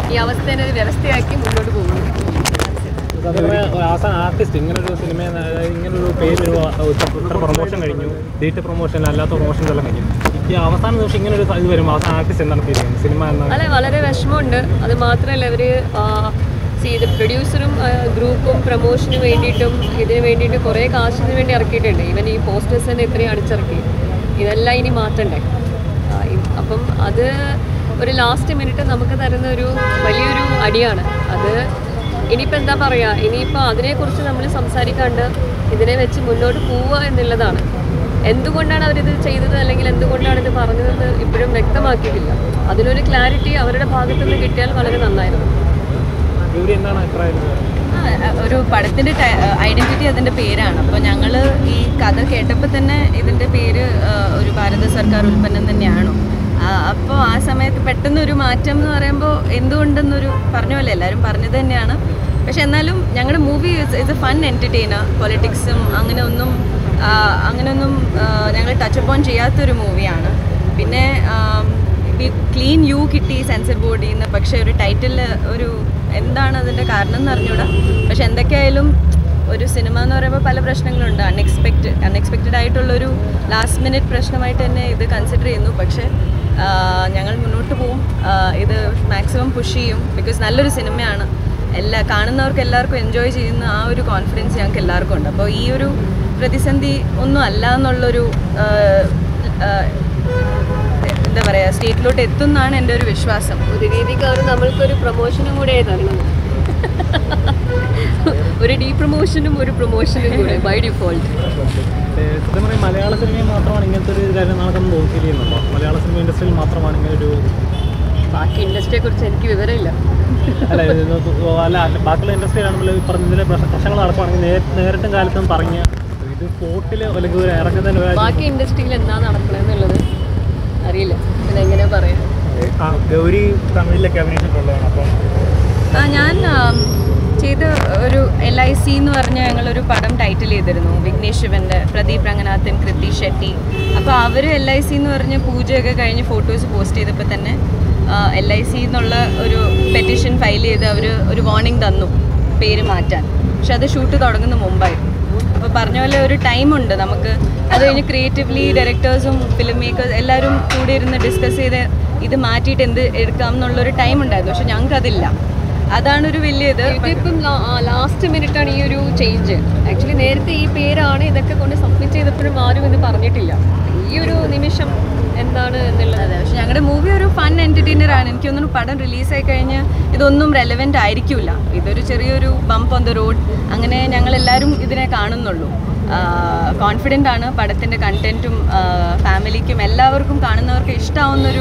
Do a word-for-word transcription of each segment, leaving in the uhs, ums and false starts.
ഈ അവസ്ഥേനെ ഒരു വ്യവസ്ഥയാക്കി മുന്നോട്ട് പോകുന്നു. അവസാന ആർട്ടിസ്റ്റ് ഇങ്ങനൊരു സിനിമ ഇങ്ങനൊരു പേര് ഇത്ര പ്രൊമോഷൻ കഴിഞ്ഞു, ഡേറ്റ് പ്രൊമോഷൻ അല്ലാത്ത പ്രൊമോഷൻ എല്ലാം കഴിഞ്ഞു. ഈ അവസാന ദിവസം ഇങ്ങനൊരു ഇത് വരുമ്പോൾ അവസാന ആർട്ടിസ്റ്റ് എന്താണ് തീരുമാനം സിനിമ എന്നാണ്? അതെ, വളരെ വിഷമമുണ്ട്. അത് മാത്രമല്ല ഇവർ ചെയ്ത് പ്രൊഡ്യൂസറും ഗ്രൂപ്പും പ്രൊമോഷന് വേണ്ടിയിട്ടും ഇതിന് വേണ്ടിയിട്ട് കുറേ കാശിന് വേണ്ടി ഇറക്കിയിട്ടുണ്ട്. ഈവൻ ഈ പോസ്റ്റേഴ്സ് തന്നെ ഇത്രയും അടിച്ചിറക്കി. ഇതെല്ലാം ഇനി മാറ്റണ്ടേ? അപ്പം അത് ഒരു ലാസ്റ്റ് മിനിറ്റ് നമുക്ക് തരുന്ന ഒരു വലിയൊരു അടിയാണ് അത്. ഇനിയിപ്പോൾ എന്താ പറയുക, ഇനിയിപ്പോൾ അതിനെക്കുറിച്ച് നമ്മൾ സംസാരിക്കാണ്ട് ഇതിനെ വെച്ച് മുന്നോട്ട് പോവുക എന്നുള്ളതാണ്. എന്തുകൊണ്ടാണ് അവരിത് ചെയ്തത് അല്ലെങ്കിൽ എന്തുകൊണ്ടാണ് ഇത് പറഞ്ഞതെന്ന് ഇപ്പോഴും വ്യക്തമാക്കിയിട്ടില്ല. അതിനൊരു ക്ലാരിറ്റി അവരുടെ ഭാഗത്തു നിന്ന് കിട്ടിയാൽ വളരെ നന്നായിരുന്നു. ഒരു പടത്തിൻ്റെ ഐഡൻറ്റിറ്റി അതിൻ്റെ പേരാണ്. അപ്പോൾ ഞങ്ങൾ ഈ കഥ കേട്ടപ്പോൾ തന്നെ ഇതിൻ്റെ പേര് ഒരു ഭാരത സർക്കാർ ഉൽപ്പന്നം തന്നെയാണോ? അപ്പോൾ ആ സമയത്ത് പെട്ടെന്നൊരു മാറ്റം എന്ന് പറയുമ്പോൾ എന്തുകൊണ്ടെന്നൊരു പറഞ്ഞ പോലെ എല്ലാവരും പറഞ്ഞത് തന്നെയാണ്. പക്ഷെ എന്നാലും ഞങ്ങളുടെ movie is a fun entertainer. പൊളിറ്റിക്സും അങ്ങനെ ഒന്നും അങ്ങനെയൊന്നും ഞങ്ങൾ ടച്ച് അപ്പോൺ ചെയ്യാത്തൊരു മൂവിയാണ്. പിന്നെ ക്ലീൻ യു കിട്ടി സെൻസർ ബോർഡിൽ നിന്ന്. പക്ഷേ ഒരു ടൈറ്റിൽ ഒരു എന്താണ് അതിൻ്റെ കാരണം എന്ന് അറിഞ്ഞൂടാ. പക്ഷെ എന്തൊക്കെയായാലും ഒരു സിനിമ എന്ന് പറയുമ്പോൾ പല പ്രശ്നങ്ങളുണ്ട്. അൺഎക്സ്പെക്റ്റഡ് അൺഎക്സ്പെക്റ്റഡ് ആയിട്ടുള്ളൊരു ലാസ്റ്റ് മിനിറ്റ് പ്രശ്നമായിട്ട് തന്നെ ഇത് കൺസിഡർ ചെയ്യുന്നു. പക്ഷേ ഞങ്ങൾ മുന്നോട്ട് പോവും, ഇത് മാക്സിമം പുഷ് ചെയ്യും. ബിക്കോസ് നല്ലൊരു സിനിമയാണ്, എല്ലാ കാണുന്നവർക്ക് എല്ലാവർക്കും എൻജോയ് ചെയ്യുന്ന ആ ഒരു കോൺഫിഡൻസ് ഞങ്ങൾക്ക് എല്ലാവർക്കും ഉണ്ട്. അപ്പോൾ ഈ ഒരു പ്രതിസന്ധി ഒന്നും അല്ല എന്നുള്ളൊരു എന്താ പറയുക സ്റ്റേറ്റിലോട്ട് എത്തുമെന്നാണ് എൻ്റെ ഒരു വിശ്വാസം. ഒരു രീതിക്ക് അവർ നമ്മൾക്കൊരു പ്രൊമോഷനും കൂടെ തരണം, ഒരു ഡീ പ്രൊമോഷനും ഒരു പ്രൊമോഷനും കൂടെ ബൈ ഡിഫോൾട്ട്. സത്യം പറയും മലയാള സിനിമയിൽ മാത്രമാണ് ഇങ്ങനത്തെ ഒരു കാര്യം നമുക്കൊന്നും നോക്കി ചെയ്യുന്നുണ്ടോ? മലയാള സിനിമ ഇൻഡസ്ട്രിയിൽ മാത്രമാണ് ഇങ്ങനെ ഒരു ബാക്കി ഇൻഡസ്ട്രിയെ കുറിച്ച് എനിക്ക് വിവരമില്ല. അല്ല അല്ല ബാക്കിയുള്ള ഇൻഡസ്ട്രിയിലാണെങ്കിൽ ഈ പറഞ്ഞ ഇതിലെ പ്രശ്നങ്ങൾ നടക്കുവാണെങ്കിൽ നേരിട്ടും കാലത്തും പറഞ്ഞ ഇത് സ്പോട്ടിൽ അല്ലെങ്കിൽ ഒരു ഇറങ്ങുന്നതിന് ബാക്കി ഇൻഡസ്ട്രിയിൽ എന്താ നടക്കണമെന്നുള്ളത് അറിയില്ല, പിന്നെ എങ്ങനെ പറയാം. ഗൗരി തമിഴിലൊക്കെ അഭിനയിച്ചിട്ടുള്ളതാണ്. അപ്പം ഞാൻ ചെയ്ത ഒരു എൽ ഐ സി എന്ന് പറഞ്ഞ ഞങ്ങളൊരു പടം ടൈറ്റിൽ ചെയ്തിരുന്നു. വിഘ്നേഷ് ശിവൻ്റെ, പ്രദീപ് രംഗനാഥൻ, കൃതി ഷെട്ടി. അപ്പോൾ അവർ എൽ ഐ സി എന്ന് പറഞ്ഞ് പൂജയൊക്കെ കഴിഞ്ഞ് ഫോട്ടോസ് പോസ്റ്റ് ചെയ്തപ്പോൾ തന്നെ എൽ ഐ സി എന്നുള്ള ഒരു പെറ്റീഷൻ ഫയൽ ചെയ്ത് അവർ ഒരു വാർണിംഗ് തന്നു പേര് മാറ്റാൻ. പക്ഷെ അത് ഷൂട്ട് തുടങ്ങുന്ന മുമ്പായിരുന്നു. അപ്പോൾ പറഞ്ഞ പോലെ ഒരു ടൈമുണ്ട് നമുക്ക്. അത് കഴിഞ്ഞ് ക്രിയേറ്റീവ്ലി ഡയറക്ടേഴ്സും ഫിലിം മേക്കേഴ്സ് എല്ലാവരും കൂടി ഇരുന്ന് ഡിസ്കസ് ചെയ്ത് ഇത് മാറ്റിയിട്ട് എന്ത് എടുക്കാം എന്നുള്ളൊരു ടൈം ഉണ്ടായിരുന്നു. പക്ഷെ ഞങ്ങൾക്കതില്ല. അതാണൊരു വലിയ ഇത്. ഇതിപ്പം ലാസ്റ്റ് മിനിറ്റാണ് ഈ ഒരു ചേഞ്ച്. ആക്ച്വലി നേരത്തെ ഈ പേരാണ് ഇതൊക്കെ കൊണ്ട് സബ്മിറ്റ് ചെയ്തപ്പോഴും ആരും ഇത് പറഞ്ഞിട്ടില്ല. ഈ ഒരു നിമിഷം എന്താണ് എന്നുള്ളത്. പക്ഷെ ഞങ്ങളുടെ മൂവി ഒരു ഫൺ എൻ്റർടൈനർ ആണ്. എനിക്കൊന്നും പടം റിലീസായി കഴിഞ്ഞ് ഇതൊന്നും റെലവെൻ്റ് ആയിരിക്കില്ല. ഇതൊരു ചെറിയൊരു ബംപ് ഓൺ ദ റോഡ്, അങ്ങനെ ഞങ്ങളെല്ലാവരും ഇതിനെ കാണുന്നുള്ളൂ. കോൺഫിഡൻ്റ് ആണ് പടത്തിൻ്റെ കണ്ടൻറ്റും ഫാമിലിക്കും എല്ലാവർക്കും കാണുന്നവർക്ക് ഇഷ്ടമാവുന്നൊരു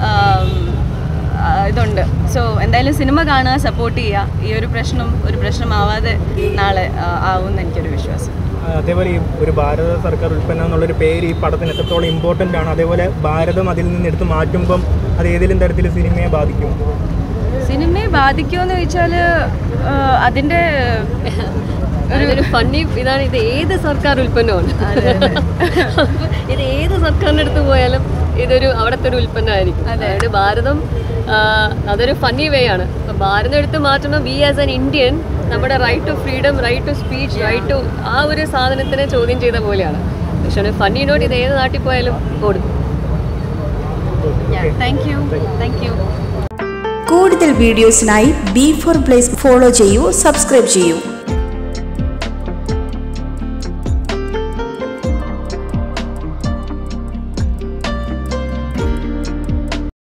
ഇതുണ്ട്. സോ എന്തായാലും സിനിമ കാണുക, സപ്പോർട്ട് ചെയ്യുക. ഈ ഒരു പ്രശ്നം ഒരു പ്രശ്നമാവാതെ നാളെ ആവുമെന്ന് എനിക്കൊരു വിശ്വാസം. അതേപോലെ ഈ ഒരു ഭാരത സർക്കാർ ഉൽപ്പന്നം എന്നുള്ളൊരു പേര് ഈ പടത്തിന് എത്രത്തോളം ഇമ്പോർട്ടൻ്റ് ആണ്? അതേപോലെ ഭാരതം അതിൽ നിന്ന് എടുത്ത് മാറ്റുമ്പം അത് ഏതെങ്കിലും തരത്തിൽ സിനിമയെ ബാധിക്കും? സിനിമയെ ബാധിക്കുമെന്ന് ചോദിച്ചാൽ അതിൻ്റെ ഒരു ഫണ്ണി ഇതാണ്. ഇത് ഏത് സർക്കാർ ഉൽപ്പന്നമാണ്. ഇത് ഏത് സർക്കാരിൻ്റെ അടുത്ത് പോയാലും ഇതൊരു അവിടുത്തെ ഒരു ഉൽപ്പന്നമായിരിക്കും. അതായത് ഭാരതം അതൊരു ഫണ്ണി വേ ആണ്. അപ്പം ഭാരതം എടുത്ത് മാറ്റുമ്പോൾ വി ആസ് ആൻ ഇന്ത്യൻ നമ്മുടെ right to freedom, right to speech, right to ആ ഒരു സാധനത്തിനെ ചോദ്യം ചെയ്ത പോലെയാണ്. പക്ഷേ ഒരു ഫണ്ണി നോട്ട് ഇത് ഏത് നാട്ടിൽ പോയാലും ഓടും. Thank you thank you. കൂടുതൽ വീഡിയോസിനായി ബി ഫോർ പ്ലേസ് ഫോളോ ചെയ്യൂ, സബ്സ്ക്രൈബ് ചെയ്യൂ.